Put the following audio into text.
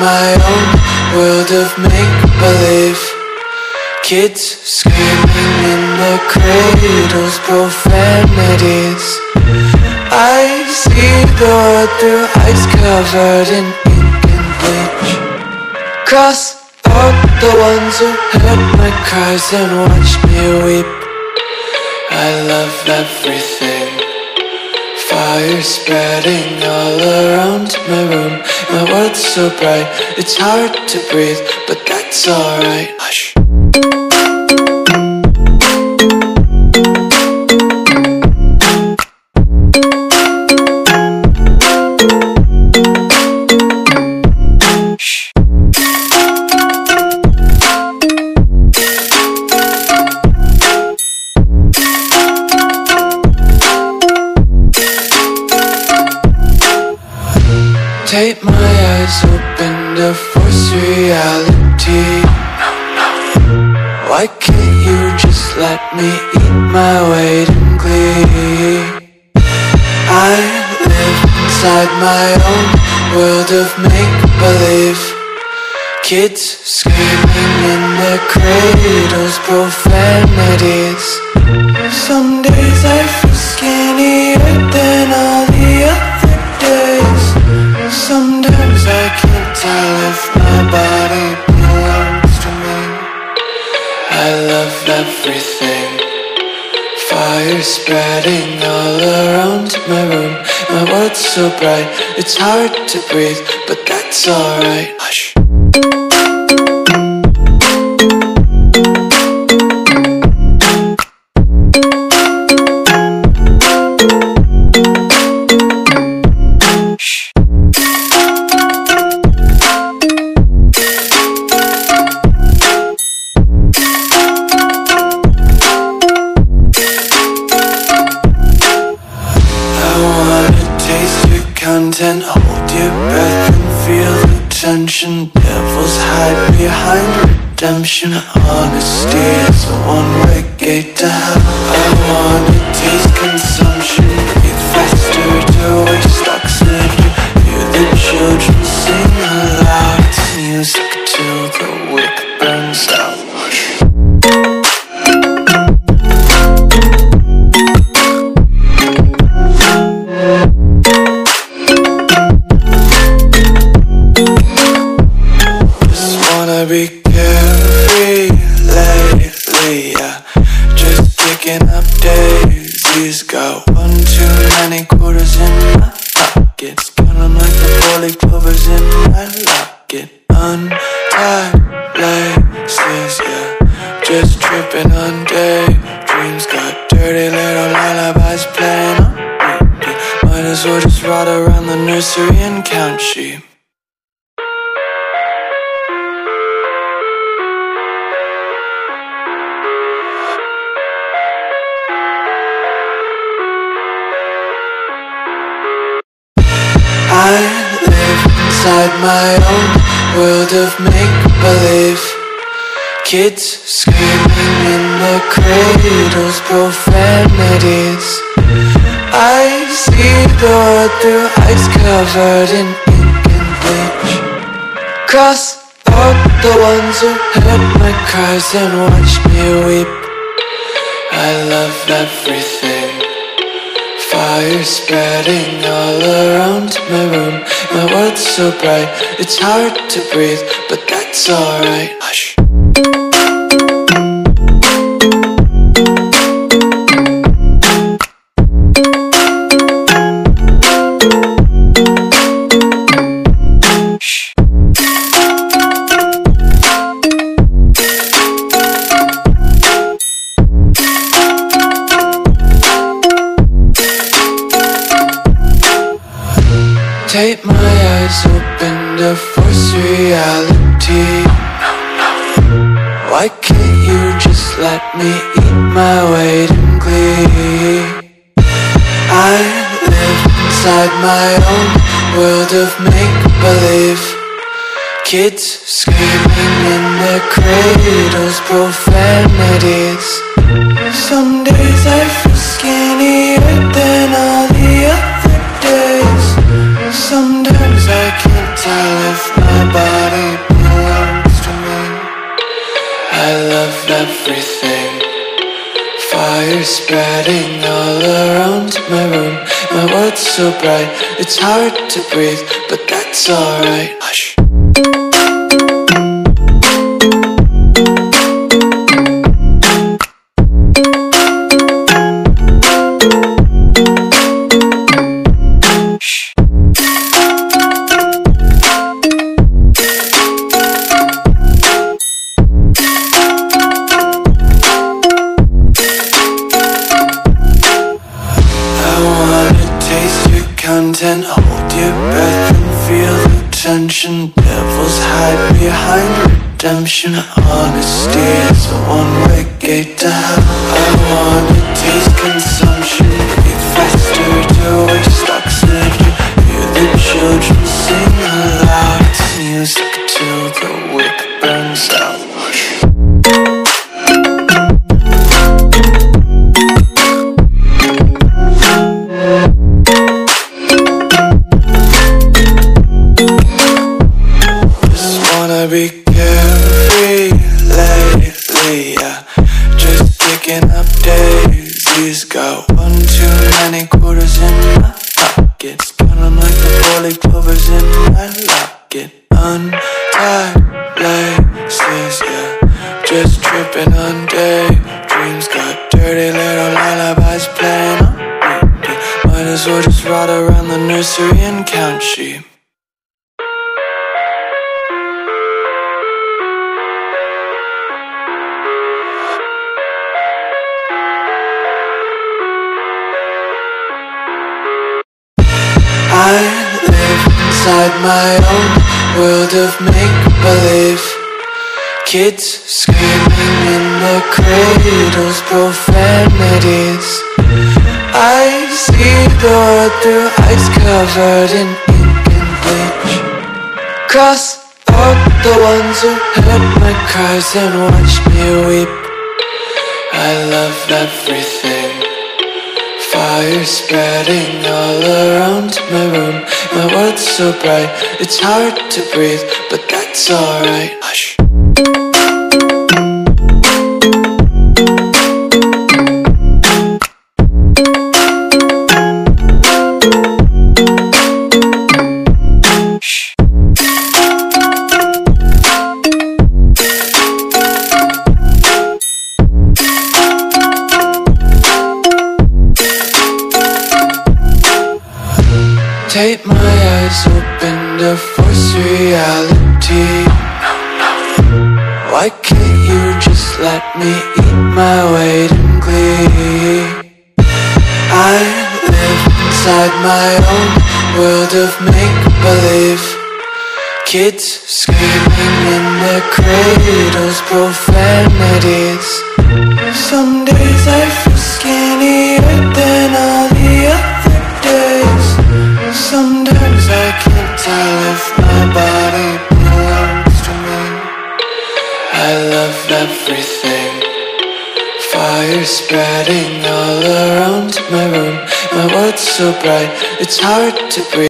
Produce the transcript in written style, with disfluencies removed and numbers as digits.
my own world of make-believe. Kids screaming in their cradles, profanities. I see the world through ice covered in ink and bleach. Cross out the ones who heard my cries and watched me weep. I love everything. Fire spreading all around my room. My world's so bright, it's hard to breathe, but that's alright. Hush. Tape my eyes open to force reality. Why can't you just let me eat my weight in glee? I live inside my own world of make-believe. Kids screaming in their cradles, profanities. Some days I feel skinnier than all the other days. Sometimes I can't tell if my body belongs to me. I love everything. Fire spreading all around my room. My world's so bright, it's hard to breathe, but that's alright. Hush. Content, hold your breath and feel the tension. Devils hide behind redemption. Honesty is a one-way gate to hell. I wanna taste consumption. Breathe faster to waste oxygen. Hear the children sing aloud. It's music till the wick burns out. Be carefree lately, yeah. Just picking up daisies. Got one too many quarters in my pockets. Count 'em like the 4-leaf clovers in my locket. Untied laces, yeah. Just tripping on daydreams. Got dirty little lullabies playing on repeat. Might as well just ride around the nursery and count sheep. I live inside my own world of make-believe. Kids screaming in their cradles, profanities. I see the world through ice covered in ink and bleach. Cross out the ones who heard my cries and watched me weep. I love everything. Fire spreading all around my room. My world's so bright, it's hard to breathe, but that's alright. Hush. Tape my eyes open to force reality. Why can't you just let me eat my weight in glee? I live inside my own world of make-believe. Kids screaming in their cradles, profanities. Some days I feel skinnier than all the other days. Sometimes I can't tell if my my body belongs to me. I love everything. Fire spreading all around my room. My world's so bright, it's hard to breathe, but that's alright. Hush. Content, hold your breath and feel the tension. Devils hide behind redemption. Honesty is a one-way gate to hell. I wanna taste consumption. Breathe faster to waste oxygen. Hear the children sing aloud. It's music till the wick burns out. Be carefree lately, yeah. Just picking up daisies. Got one too many quarters in my pockets. Count 'em like the 4-leaf clovers in my locket. Untied laces, yeah. Just tripping on daydreams. Got dirty little lullabies playing on repeat. Might as well just ride around the nursery and count sheep. I live inside my own world of make-believe. Kids screaming in their cradles, profanities. I see the world through eyes covered in ink and bleach. Cross out the ones who heard my cries and watched me weep. I love everything. Fire spreading all around my room. My world's so bright, it's hard to breathe, but that's alright. Hush. Tape my eyes open to force reality. Why can't you just let me eat my weight in glee? I live inside my own world of make-believe. Kids screaming in their cradles, profanities. Some days I feel skinnier than all the other days. Sometimes I can't tell if my body belongs to me. I love everything. Fire spreading all around my room. My world's so bright, it's hard to breathe.